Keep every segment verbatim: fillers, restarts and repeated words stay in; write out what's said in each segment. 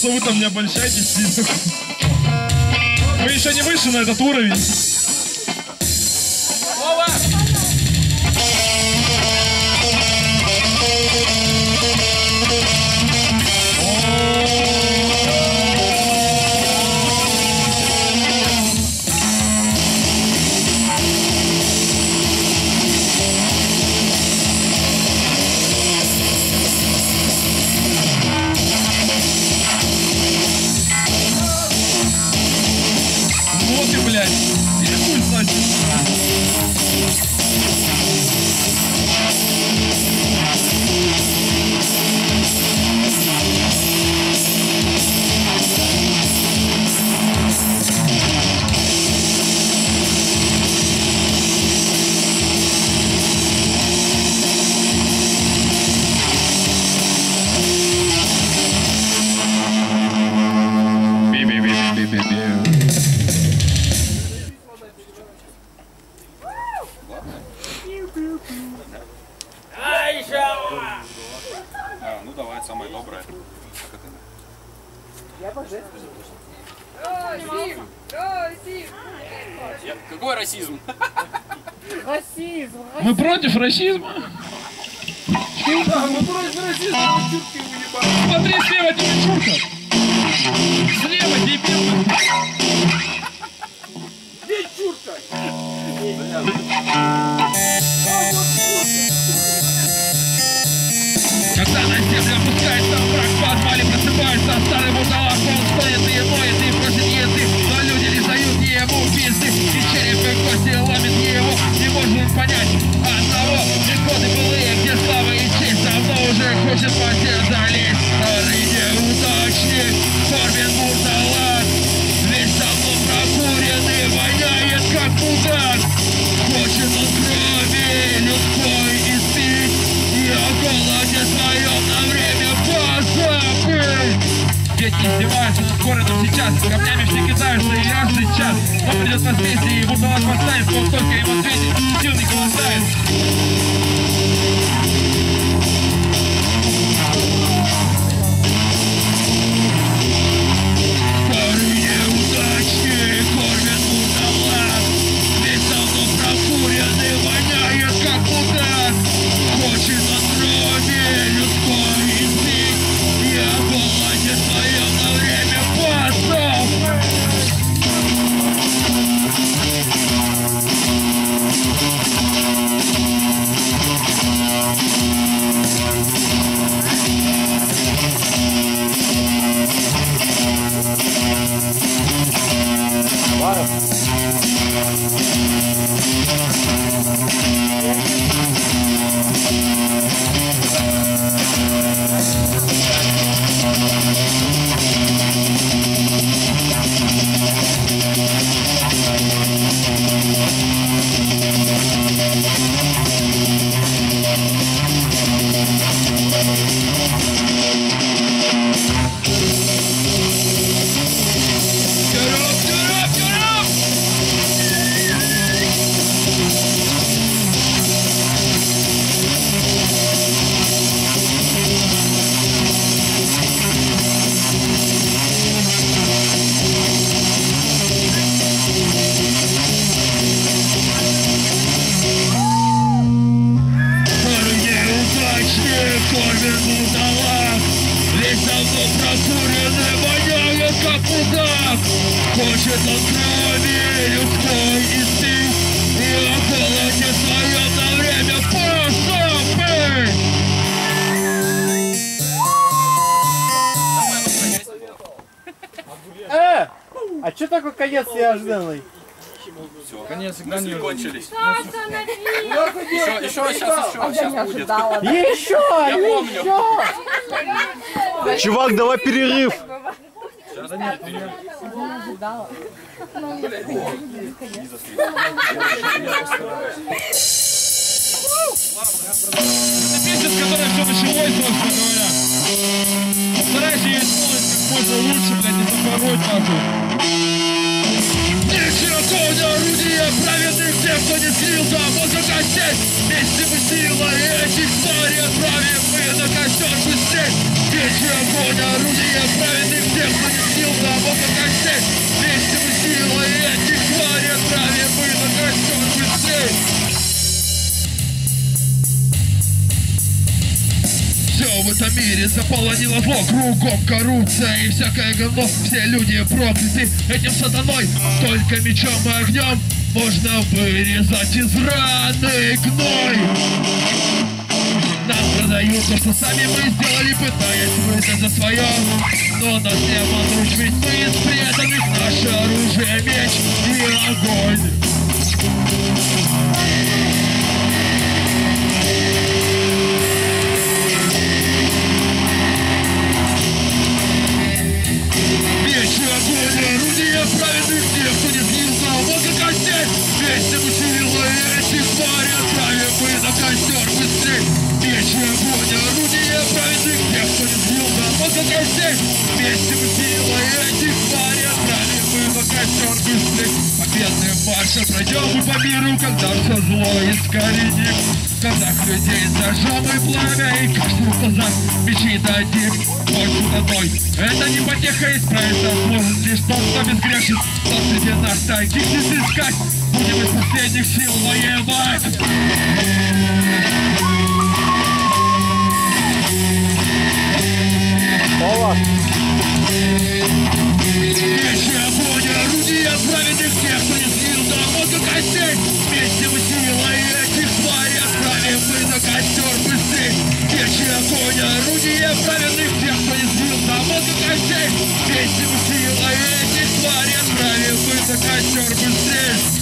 что вы там не обольщаетесь сильно. Вы еще не вышли на этот уровень. Вова! Вот и, блядь, и хуй значит. А, ну давай, самое доброе. Я божественный. Расизм! Расизм! Я... Какой расизм? Расизм! Мы против расизма? Да, мы против расизма, чутки уебали. Смотри, слева девчурка! Слева дебил! Где чурка? Когда на землю опускается враг, в подвале просыпается старый мудалак, он стоит и моет, и просит еды, но люди лишь дают ему пизды, и череп и кости ломит его, не может он понять одного, и годы былые, где слава и честь, давно уже хочет по сердцу залезть, старый неудачник, Корбин мудалак, весь давно прокуренный, воняет как мудак, хочет он крови людской испить, и о голоде своем на время позабыть. Дети издеваются над городом сейчас, камнями все кидаются, и я сейчас. Но придет возмездие, и бутылок поставит, он только им ответит, силный голодает. Старый неудачник, Корбин мудалак, весь давно прокуренный, воняет как мудак. Хочет он крови людской испить, и о голоде своем на время позабыть. Корбин мудалак, весь давно прокуренный, воняет как мудак. Хочет он крови людской испить, и о голоде своем на время позабыть. Э! А чё такой конец неожиданный? Все, конец всегда не кончились. Остановись! Еще, еще, сейчас, еще, сейчас будет. Еще! Я помню. Еще! Чувак, давай перерыв. Это песня, с которой все началось, собственно говоря. Старайся ее сделать как можно лучше, блядь, не запороть нахуй. Нечерковное орудие праведных тех, кто не слился, мозга костей. Вместе мы сила и этих тварей отправим мы на костер быстрей. Нечерковное орудие праведных тех, Мир заполонила зло, кругом коррупция и всякое говно. Все люди прокляты этим сатаной. Только мечом и огнем можно вырезать из раны гной. Нам продают то, что сами мы сделали, пытаясь выдать за свое. Но нас не обмануть, ведь мы из преданных. Наше оружие, меч и огонь. Меч и огонь, орудие праведных тех, кто не сгился, вот и костей. Вместе мы силы этих тварей отправим мы на костер быстрей. Меч и огонь, орудие праведных тех, кто не сгился, вот и костей. Вместе мы силы этих тварей отправим мы на костер быстрей. Победным маршем пройдем мы по миру, когда все зло искореним. Когда людей зажжем и пламя, и каждому в глазах мечи дадим. Бой сатаной, это не потеха, исправиться сможет лишь тот, кто безгрешен. Но среди нас таких не сыскать, будем из последних сил воевать. Меч и огонь, орудие праведных тех, кто не сгинул до мозга костей. Вместе мы силой этих тварей отправим мы на костер быстрей. Меч и огонь, орудие праведных тех, кто не сгинул до мозга костей. Вместе мы силой этих тварей отправим мы на костер быстрей.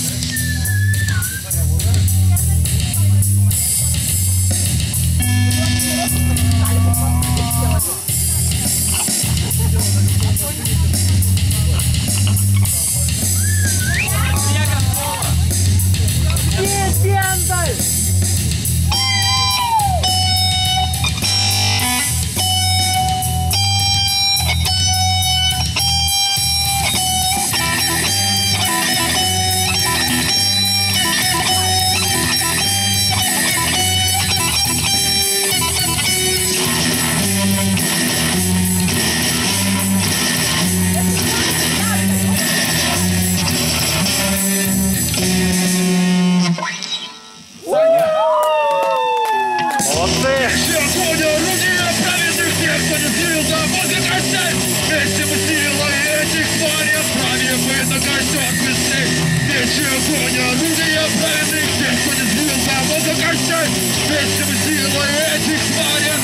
Вместе мы силой этих тварей отправим мы на костер быстрей. Меч и огонь, орудие праведных тех, кто не сгинул до мозга костей. Вместе мы силой этих тварей